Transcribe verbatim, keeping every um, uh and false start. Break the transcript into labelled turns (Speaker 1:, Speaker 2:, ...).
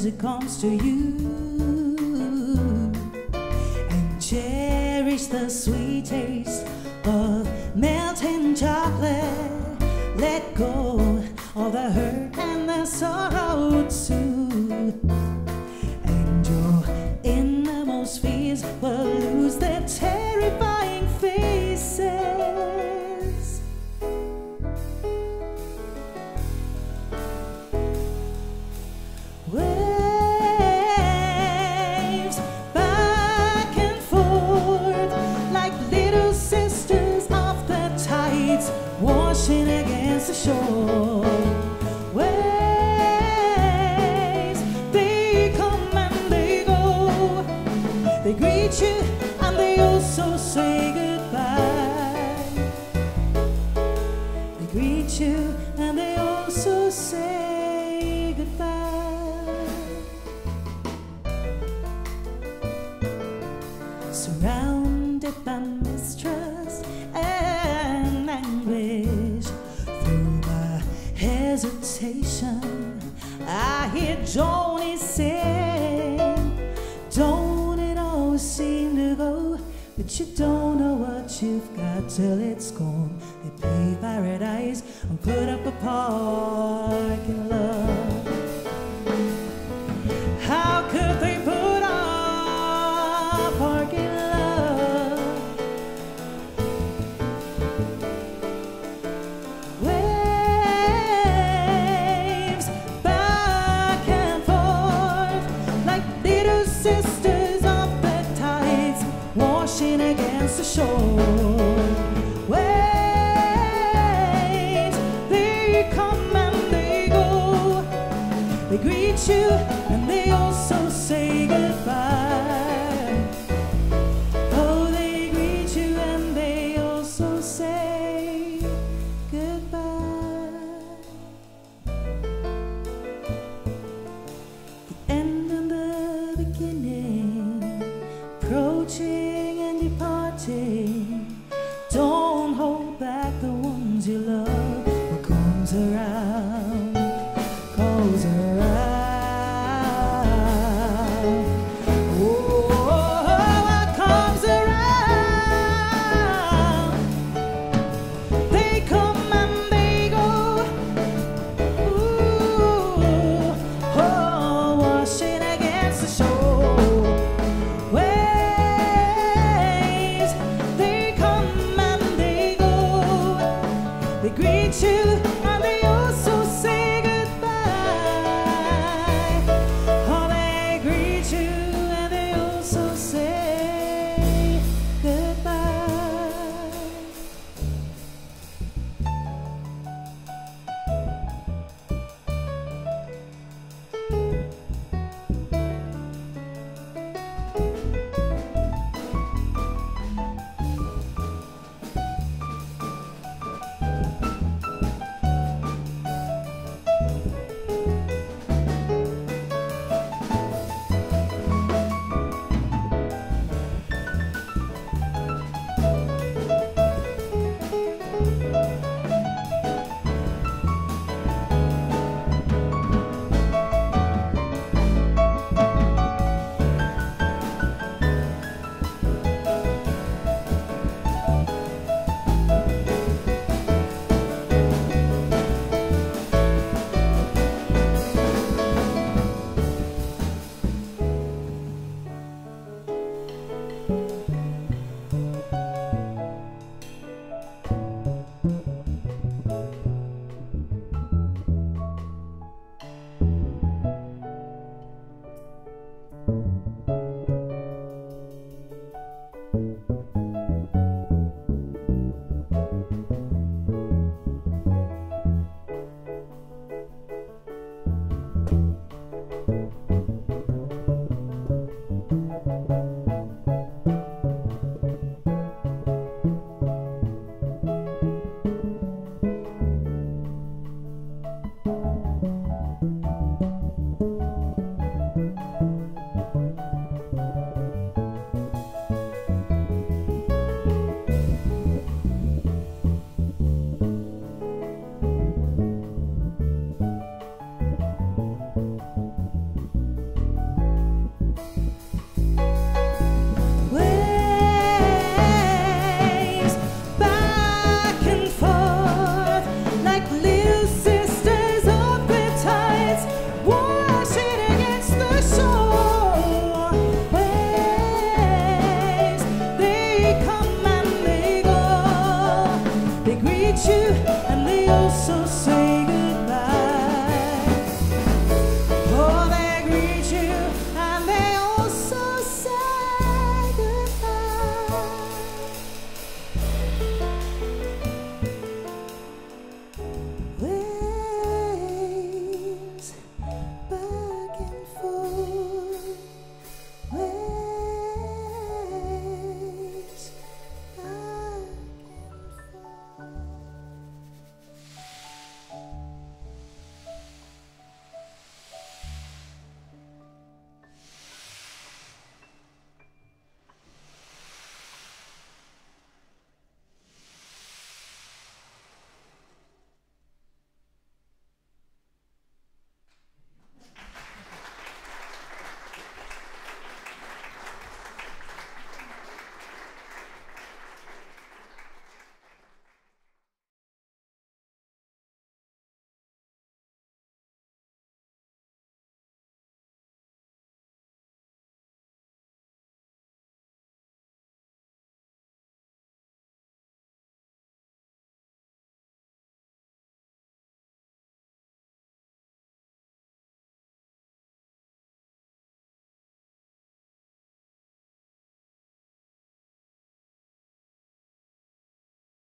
Speaker 1: as it comes to you, and cherish the sweet taste of melting chocolate. Let go of the hurt and the sorrow too, and your innermost fears will lose their terrifying faces. Waves back and forth like little sisters of the tides, washing against the shore. Waves, they come and they go, they greet you and they also say goodbye. They greet you and they also say goodbye. Surrounded by mistrust and anguish, through my hesitation I hear Joni sing. Don't it always seem to go, but you don't know what you've got till it's gone. They pay paradise and put up a parking lot. How could they put up a parking lot? Waves back and forth like little sisters of the tides, washing against the shore. Waves, they come and they go, they greet you and they also say goodbye. Oh, they greet you and they also say goodbye. The end and the beginning, approaching and departing. Don't hold back the ones you love. What comes around, goes around. Oh, what comes around, they come and they go. Ooh, oh, washing against the shore. Waves, they come and they go, they greet you